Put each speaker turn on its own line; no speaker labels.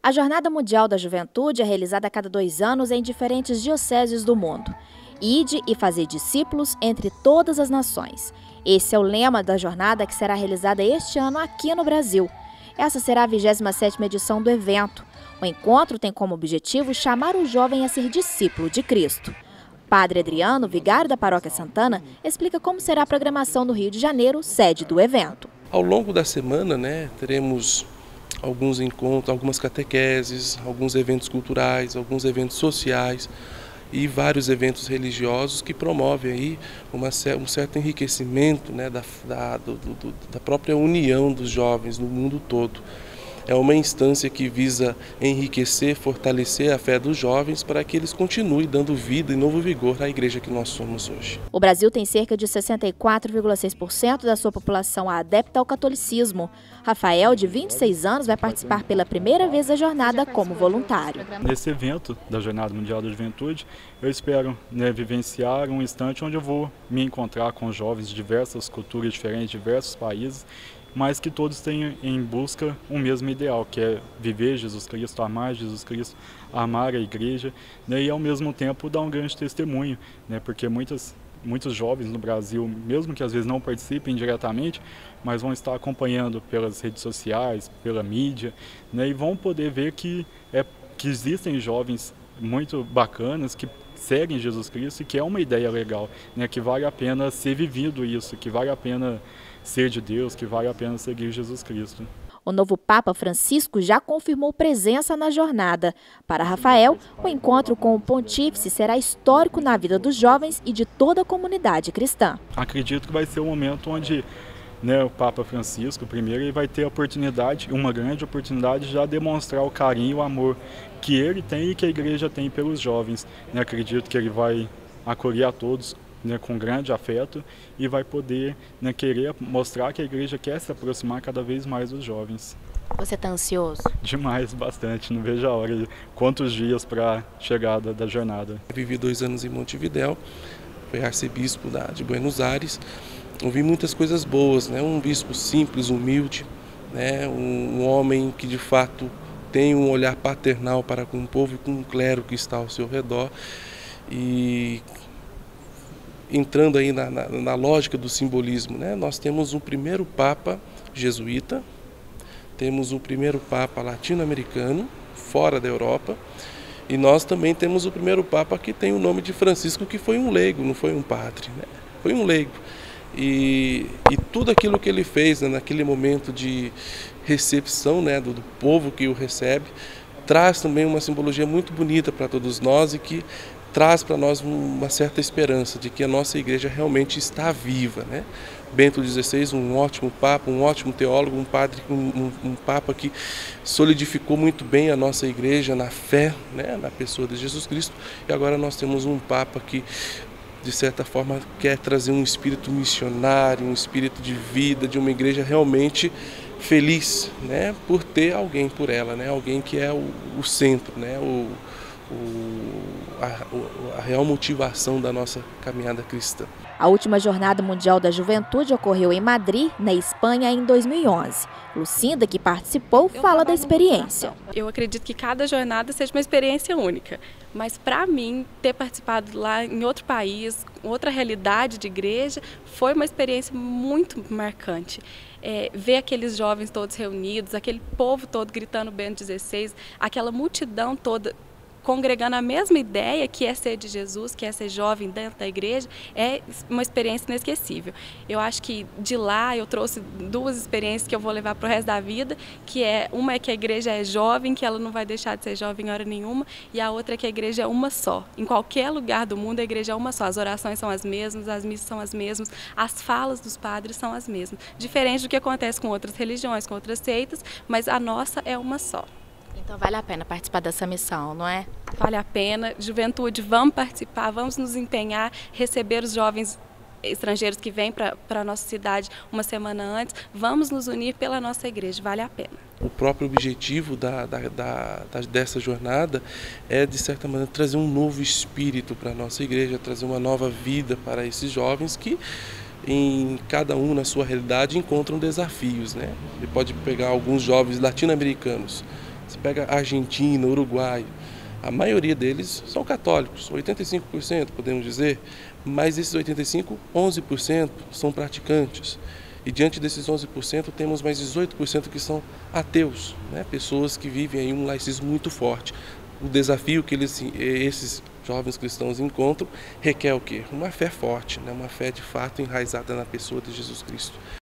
A Jornada Mundial da Juventude é realizada a cada 2 anos em diferentes dioceses do mundo. Ide e fazer discípulos entre todas as nações. Esse é o lema da jornada que será realizada este ano aqui no Brasil. Essa será a 27ª edição do evento. O encontro tem como objetivo chamar o jovem a ser discípulo de Cristo. Padre Adriano, vigário da Paróquia Santana, explica como será a programação no Rio de Janeiro, sede do evento.
Ao longo da semana, teremos alguns encontros, algumas catequeses, alguns eventos culturais, alguns eventos sociais e vários eventos religiosos que promovem aí um certo enriquecimento da própria união dos jovens no mundo todo. É uma instância que visa enriquecer, fortalecer a fé dos jovens para que eles continuem dando vida e novo vigor à igreja que nós somos hoje.
O Brasil tem cerca de 64,6% da sua população adepta ao catolicismo. Rafael, de 26 anos, vai participar pela primeira vez da jornada como voluntário.
Nesse evento da Jornada Mundial da Juventude, eu espero vivenciar um instante onde eu vou me encontrar com jovens de diversas culturas diferentes, de diversos países, mas que todos tenham em busca um mesmo ideal, que é viver Jesus Cristo, amar Jesus Cristo, amar a igreja, e ao mesmo tempo dar um grande testemunho, porque muitos jovens no Brasil, mesmo que às vezes não participem diretamente, mas vão estar acompanhando pelas redes sociais, pela mídia, e vão poder ver que existem jovens muito bacanas que seguem Jesus Cristo e que é uma ideia legal, que vale a pena ser vivido isso, que vale a pena ser de Deus, que vale a pena seguir Jesus Cristo.
O novo Papa Francisco já confirmou presença na jornada. Para Rafael, o encontro com o pontífice será histórico na vida dos jovens e de toda a comunidade cristã.
Acredito que vai ser um momento onde o Papa Francisco, primeiro, ele vai ter a oportunidade, uma grande oportunidade de já demonstrar o carinho e o amor que ele tem e que a igreja tem pelos jovens. Acredito que ele vai acolher a todos com grande afeto e vai poder querer mostrar que a igreja quer se aproximar cada vez mais dos jovens.
Você está ansioso?
Demais, bastante. Não vejo a hora. Quantos dias para a chegada da jornada.
Vivi 2 anos em Montevidéu, fui arcebispo de Buenos Aires. Ouvi muitas coisas boas, um bispo simples, humilde, um homem que de fato tem um olhar paternal para com o povo e com o clero que está ao seu redor. E entrando aí na lógica do simbolismo, nós temos um primeiro Papa jesuíta, temos um primeiro Papa latino-americano, fora da Europa, e nós também temos o primeiro Papa que tem o nome de Francisco, que foi um leigo, não foi um padre, foi um leigo. E tudo aquilo que ele fez naquele momento de recepção do povo que o recebe, traz também uma simbologia muito bonita para todos nós e que traz para nós uma certa esperança de que a nossa igreja realmente está viva. Bento XVI, um ótimo papa, um ótimo teólogo, um padre, um papa que solidificou muito bem a nossa igreja na fé, na pessoa de Jesus Cristo. E agora nós temos um papa que, de certa forma, quer trazer um espírito missionário, um espírito de vida, de uma igreja realmente feliz, por ter alguém por ela, alguém que é o centro, a real motivação da nossa caminhada cristã.
A última Jornada Mundial da Juventude ocorreu em Madrid, na Espanha, em 2011. Lucinda, que participou, fala da experiência.
Eu acredito que cada jornada seja uma experiência única, mas para mim, ter participado lá em outro país, outra realidade de igreja, foi uma experiência muito marcante. Ver aqueles jovens todos reunidos, aquele povo todo gritando Bento XVI, aquela multidão toda congregando a mesma ideia, que é ser de Jesus, que é ser jovem dentro da igreja, é uma experiência inesquecível. Eu acho que de lá eu trouxe 2 experiências que eu vou levar para o resto da vida, uma é que a igreja é jovem, que ela não vai deixar de ser jovem em hora nenhuma, e a outra é que a igreja é uma só. Em qualquer lugar do mundo a igreja é uma só. As orações são as mesmas, as missas são as mesmas, as falas dos padres são as mesmas. Diferente do que acontece com outras religiões, com outras seitas, mas a nossa é uma só.
Então vale a pena participar dessa missão, não é?
Vale a pena. Juventude, vamos participar, vamos nos empenhar, receber os jovens estrangeiros que vêm para a nossa cidade uma semana antes, vamos nos unir pela nossa igreja, vale a pena.
O próprio objetivo dessa jornada é, de certa maneira, trazer um novo espírito para a nossa igreja, trazer uma nova vida para esses jovens que, em cada um na sua realidade, encontram desafios. Você pode pegar alguns jovens latino-americanos, Você pega a Argentina, Uruguai, a maioria deles são católicos, 85% podemos dizer, mas esses 85%, 11% são praticantes. E diante desses 11% temos mais 18% que são ateus, né? Pessoas que vivem aí um laicismo muito forte. O desafio que esses jovens cristãos encontram requer o quê? Uma fé forte, né? Uma fé de fato enraizada na pessoa de Jesus Cristo.